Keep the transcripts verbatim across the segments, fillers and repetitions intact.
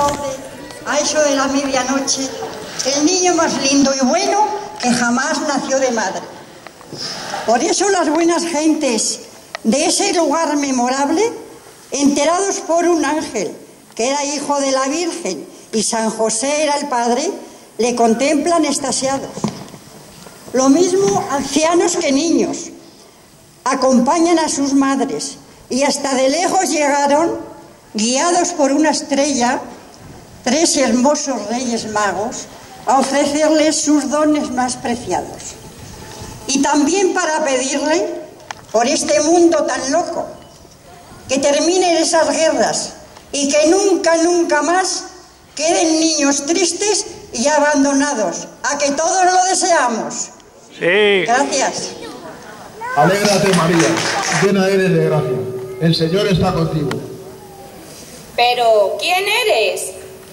doce, a eso de la medianoche, el niño más lindo y bueno que jamás nació de madre. Por eso las buenas gentes de ese lugar memorable, enterados por un ángel que era hijo de la Virgen y San José era el padre, le contemplan extasiados. Lo mismo ancianos que niños acompañan a sus madres y hasta de lejos llegaron, guiados por una estrella, tres hermosos reyes magos a ofrecerles sus dones más preciados. Y también para pedirle, por este mundo tan loco, que terminen esas guerras y que nunca, nunca más queden niños tristes y abandonados, a que todos lo deseamos. Sí. Gracias. Alégrate, María, llena eres de gracia. El Señor está contigo. Pero, ¿quién eres?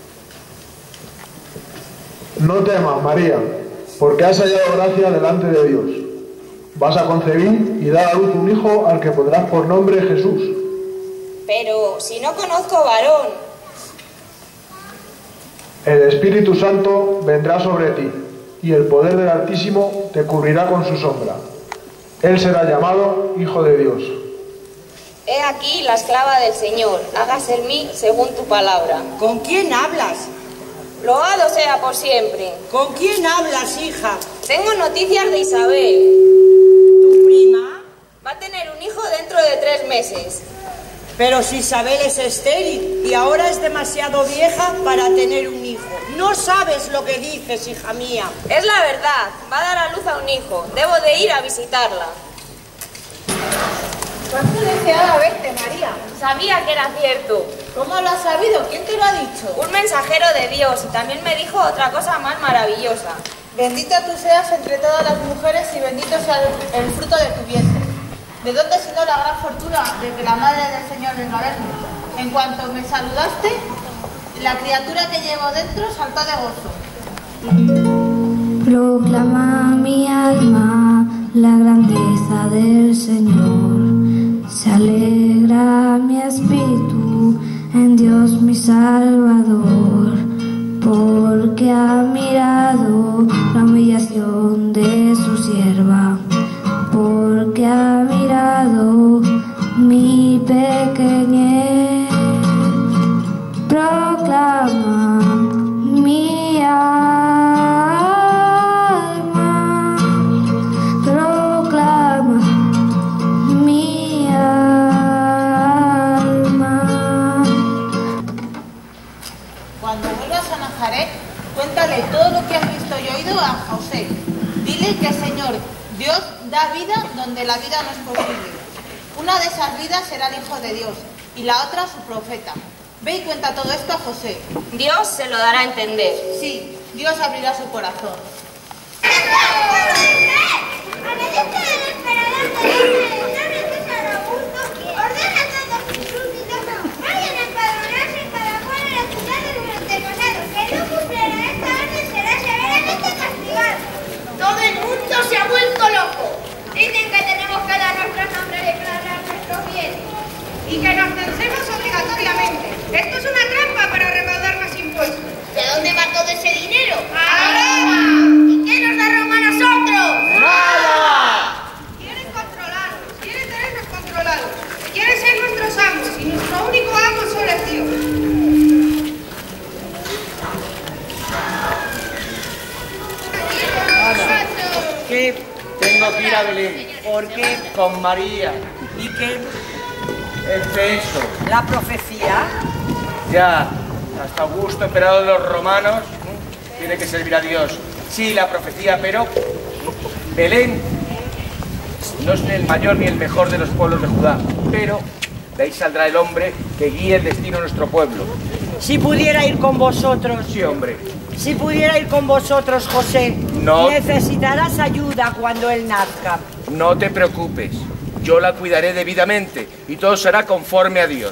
No temas, María, porque has hallado gracia delante de Dios. Vas a concebir y dar a luz un hijo al que pondrás por nombre Jesús. Pero, si no conozco varón. El Espíritu Santo vendrá sobre ti, y el poder del Altísimo te cubrirá con su sombra. Él será llamado Hijo de Dios. He aquí la esclava del Señor, hágase en mí según tu palabra. ¿Con quién hablas? Loado sea por siempre. ¿Con quién hablas, hija? Tengo noticias de Isabel. ¿Tu prima? Va a tener un hijo dentro de tres meses. Pero si Isabel es estéril y ahora es demasiado vieja para tener un hijo. No sabes lo que dices, hija mía. Es la verdad, va a dar a luz a un hijo. Debo de ir a visitarla. ¿Cuánto deseaba verte, María? Sabía que era cierto. ¿Cómo lo has sabido? ¿Quién te lo ha dicho? Un mensajero de Dios, y también me dijo otra cosa más maravillosa. Bendita tú seas entre todas las mujeres y bendito sea el fruto de tu vientre. ¿De dónde sino la gran fortuna de que la madre del Señor venga a verme? En cuanto me saludaste, la criatura que llevo dentro saltó de gozo. Proclama mi alma la grandeza del Señor. Se alegra mi espíritu en Dios mi Salvador, porque ha mirado la humillación de su sierva, porque ha mirado mi pequeñez. Proclama mi alma, proclama mi alma. Cuando vuelvas a Nazaret, cuéntale todo lo que has visto y oído a José. Dile que, Señor, Dios da vida donde la vida no es posible. Una de esas vidas será el Hijo de Dios y la otra su profeta. Ve y cuenta todo esto a José. Dios se lo dará a entender. Sí, Dios abrirá su corazón. Todo el mundo se ha vuelto loco. Dicen que tenemos que dar nuestros nombres y declarar nuestros bienes. Y que nos censemos obligatoriamente. Esto es una trampa para recaudar más impuestos. ¿De dónde va todo ese dinero? ¡A Roma! ¿Y qué nos da Roma a nosotros? ¡Nada! Quieren controlarnos, quieren tenernos controlados. Quieren ser nuestros amos y nuestro único amo solo es Dios. ¿Qué? Tengo que ir a Belén. ¿Por qué? Con María. ¿Y qué? El censo. ¿La profecía? Ya, hasta Augusto, emperador de los romanos, tiene que servir a Dios. Sí, la profecía, pero Belén no es ni el mayor ni el mejor de los pueblos de Judá, pero de ahí saldrá el hombre que guíe el destino de nuestro pueblo. Si pudiera ir con vosotros. Sí, hombre. Si pudiera ir con vosotros, José. No. Necesitarás ayuda cuando él nazca. No te preocupes, yo la cuidaré debidamente y todo será conforme a Dios.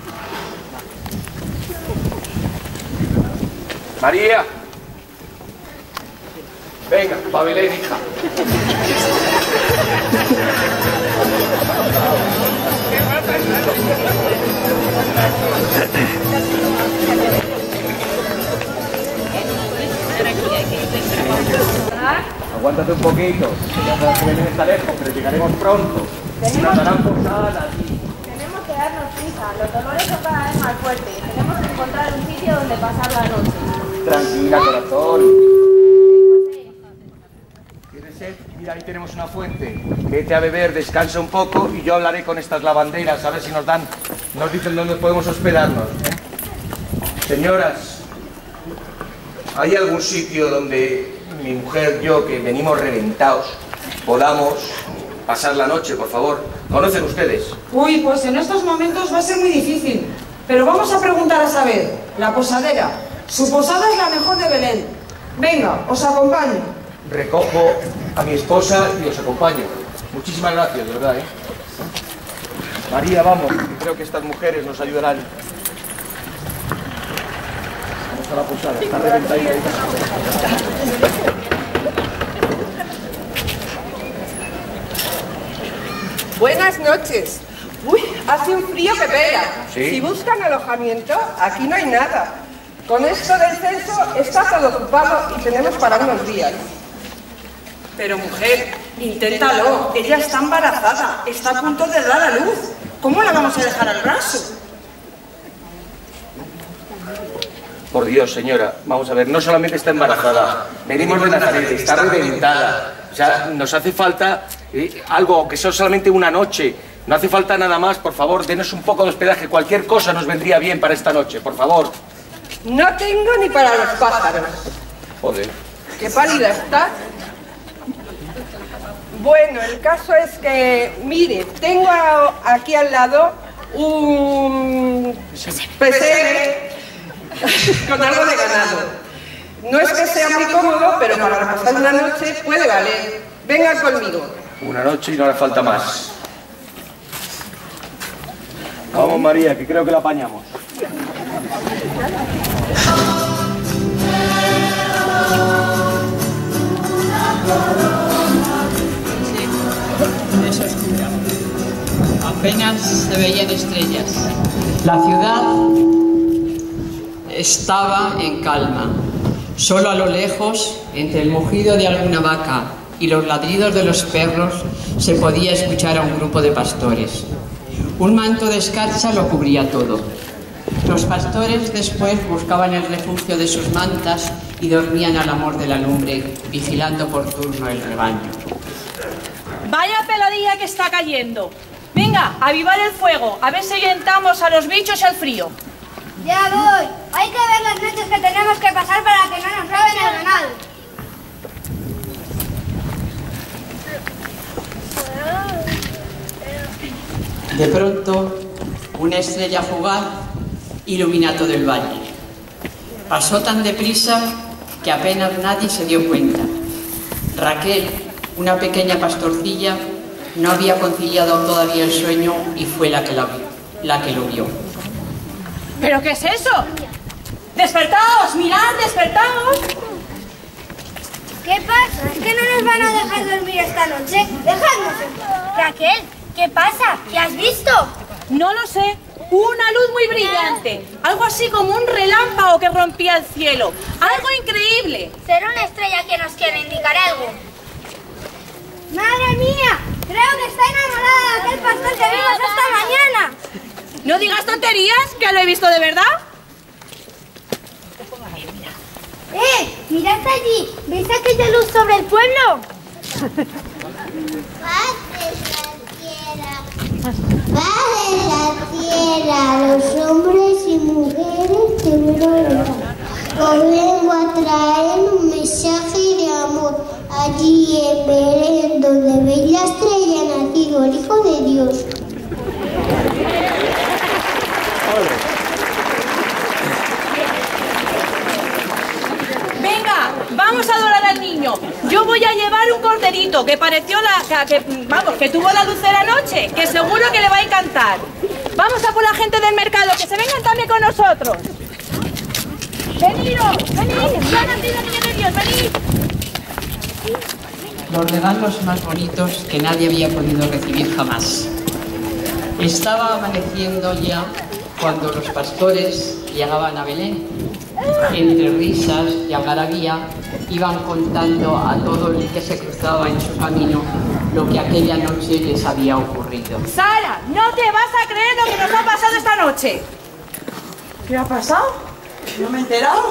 María. Venga, pa' Belén, hija. aguántate un poquito, que ya sabes que Belén está lejos, pero llegaremos pronto. Nos darán posada allí. Tenemos que darnos prisa, los dolores son cada vez más fuertes. Tenemos que encontrar un sitio donde pasar la noche. Tranquila, corazón. ¿Tienes sed? Mira, ahí tenemos una fuente. Vete a beber, descansa un poco y yo hablaré con estas lavanderas a ver si nos dan, nos dicen dónde podemos hospedarnos. Señoras, ¿hay algún sitio donde mi mujer y yo, que venimos reventados, podamos pasar la noche, por favor? ¿Conocen ustedes? Uy, pues en estos momentos va a ser muy difícil. Pero vamos a preguntar a saber, la posadera. Su posada es la mejor de Belén. Venga, os acompaño. Recojo a mi esposa y os acompaño. Muchísimas gracias, de verdad, ¿eh? María, vamos, creo que estas mujeres nos ayudarán. Vamos a la posada, está reventadita. Buenas noches. Uy, hace un frío que pega. ¿Sí? Si buscan alojamiento, aquí no hay nada. Con esto del censo está todo ocupado y tenemos para unos días. Pero mujer, inténtalo. Ella está embarazada, está a punto de dar a luz. ¿Cómo la vamos a dejar al brazo? Por Dios, señora, vamos a ver, no solamente está embarazada, venimos de Nazaret, está reventada. O sea, nos hace falta eh, algo, que sea solamente una noche. No hace falta nada más, por favor, denos un poco de hospedaje. Cualquier cosa nos vendría bien para esta noche, por favor. No tengo ni para los pájaros. Joder. Qué pálida está. Bueno, el caso es que, mire, tengo a- aquí al lado un pesebre con algo de ganado. No es que sea muy cómodo, pero para pasar una noche puede valer. Venga conmigo. Una noche y no le falta más. Vamos, María, que creo que la apañamos. Apenas se veían estrellas. La ciudad estaba en calma. Solo a lo lejos, entre el mugido de alguna vaca y los ladridos de los perros, se podía escuchar a un grupo de pastores. Un manto de escarcha lo cubría todo. Los pastores después buscaban el refugio de sus mantas y dormían al amor de la lumbre, vigilando por turno el rebaño. Vaya peladilla que está cayendo. Venga, a avivar el fuego, a ver si ahuyentamos a los bichos y al frío. Ya voy. Hay que ver las noches que tenemos que pasar para que no nos roben el ganado. De pronto, una estrella fugaz ilumina todo el valle. Pasó tan deprisa que apenas nadie se dio cuenta. Raquel, una pequeña pastorcilla, no había conciliado todavía el sueño y fue la que, la, la que lo vio. ¿Pero qué es eso? ¡Despertaos! ¡Mirad, despertaos! ¿Qué pasa? ¿Es que no nos van a dejar dormir esta noche? ¡Dejadnos! Raquel, ¿qué pasa? ¿Qué has visto? No lo sé. Una luz muy brillante. Algo así como un relámpago que rompía el cielo. Algo increíble. Será una estrella que nos quiere indicar algo. ¡Madre mía! Creo que está enamorada de aquel pastor que vimos esta mañana. No digas tonterías, que lo he visto de verdad. ¡Eh! ¡Mirad allí! ¿Veis aquella luz sobre el pueblo? Paz en la tierra, los hombres y mujeres que vieron. Os vengo a traer un mensaje de amor. Allí en Belén, donde veis la estrella, ha nacido el Hijo de Dios. Venga, vamos a adorar al niño. Yo voy a llevar un corderito que pareció la... Que, que, vamos, que tuvo la luz de la noche, que seguro que le va a encantar. Vamos a por la gente del mercado, que se vengan también con nosotros. Veniros, venid, ya ha nacido el niño de Dios, venid. Los regalos más bonitos que nadie había podido recibir jamás. Estaba amaneciendo ya cuando los pastores llegaban a Belén. Entre risas y algarabía iban contando a todo el que se cruzaba en su camino lo que aquella noche les había ocurrido. Sara, no te vas a creer lo que nos ha pasado esta noche. ¿Qué ha pasado? ¿No me he enterado?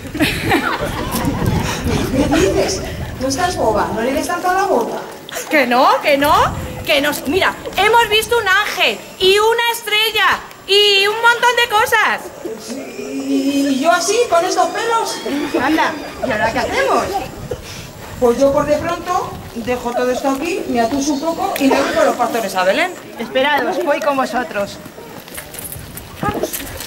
¿Qué dices? ¿No estás boba? ¿No le des tanto a la boca? Que no, que no, que nos... Mira, hemos visto un ángel y una estrella y un montón de cosas. ¿Y yo así, con estos pelos? Anda, ¿y ahora qué hacemos? Pues yo por de pronto dejo todo esto aquí, me atuso un poco y me voy con los pastores a Belén. Esperados, voy con vosotros. Vamos.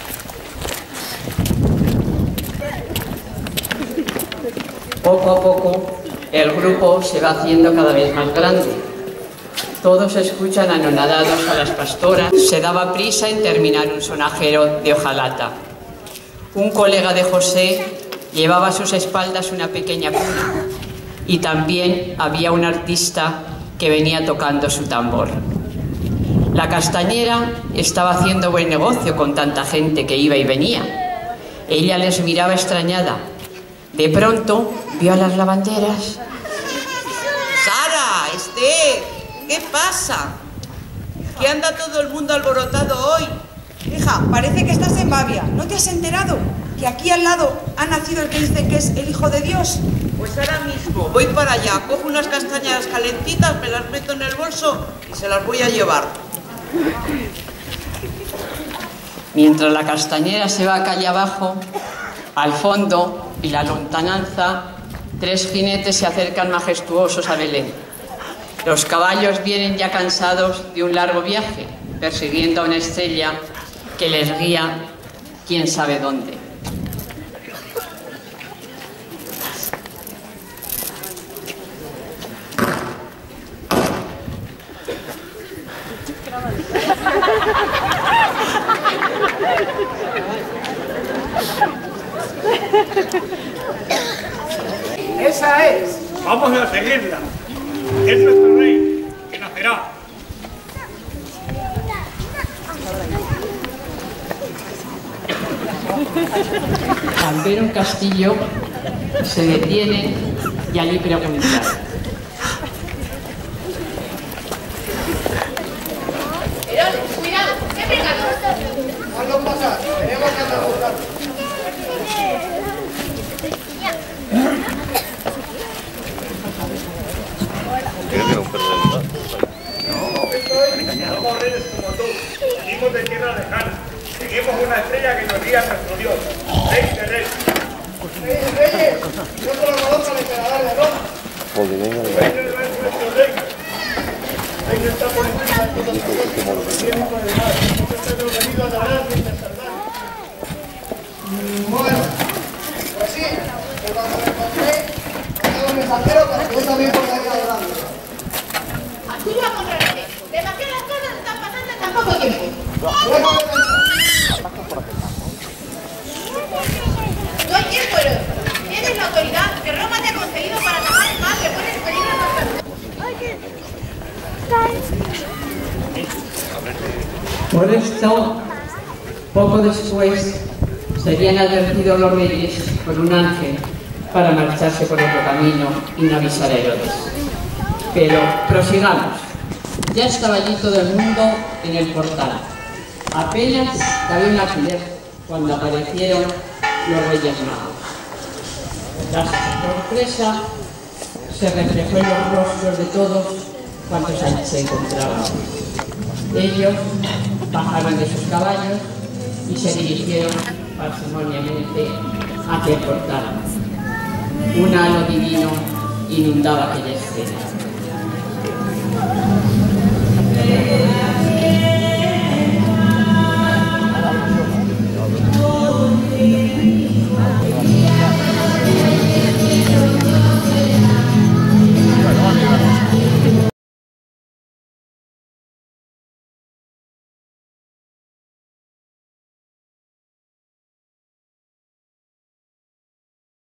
Poco a poco, el grupo se va haciendo cada vez más grande. Todos escuchan anonadados a las pastoras. Se daba prisa en terminar un sonajero de hojalata. Un colega de José llevaba a sus espaldas una pequeña cuna y también había un artista que venía tocando su tambor. La castañera estaba haciendo buen negocio con tanta gente que iba y venía. Ella les miraba extrañada. De pronto vio a las lavanderas. ¡Sara! ¡Esther! ¿Qué pasa? ¿Qué anda todo el mundo alborotado hoy? Hija, parece que estás en Babia. ¿No te has enterado? Que aquí al lado ha nacido el que dicen que es el Hijo de Dios. Pues ahora mismo voy para allá, cojo unas castañas calentitas, me las meto en el bolso y se las voy a llevar. Mientras la castañera se va calle abajo, al fondo y la lontananza, tres jinetes se acercan majestuosos a Belén. Los caballos vienen ya cansados de un largo viaje, persiguiendo a una estrella que les guía quién sabe dónde. Esa es. Vamos a seguirla. Es nuestro rey, que nacerá. Al ver un castillo, se detienen y allí preguntan. Herodes, cuidado, qué pecado. Hazlo pasar, tenemos que andar buscando. No, somos reyes como tú, venimos de tierra lejana, seguimos una estrella que nos guía a nuestro Dios, Rey de Reyes. ¡Reyes, reyes! ¡No solo conozco al emperador de Roma! ¡Reino es nuestro rey! ¡Reino está por encima de todos nosotros! ¡Viene por el mar! ¡Nosotros hemos venido a adorar mientras salvar! Bueno, pues sí, que cuando me encontré, tengo un mensajero para que yo también pueda ir adorando. Tú lo contrarrete. Demasiadas cosas están pasando en tan poco tiempo. No hay tiempo, Herodes. Tienes la autoridad que Roma te ha concedido para atajar el mal que pone en peligro nuestra vida. Por esto, poco después, serían advertidos los reyes por un ángel para marcharse por otro camino y no avisar a Herodes. Pero prosigamos. Ya estaba allí todo el mundo en el portal. Apenas cabía un alfiler cuando aparecieron los Reyes Magos. La sorpresa se reflejó en los rostros de todos cuantos allí se encontraban. Ellos bajaron de sus caballos y se dirigieron parsimoniamente hacia el portal. Un halo divino inundaba aquella escena.